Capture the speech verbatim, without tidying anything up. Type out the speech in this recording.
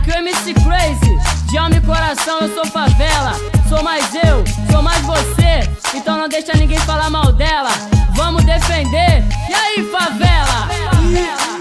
aqui o M C Crazy, de alma e coração eu sou favela. Sou mais eu, sou mais você, então não deixa ninguém falar mal dela. Vamos defender, e aí favela?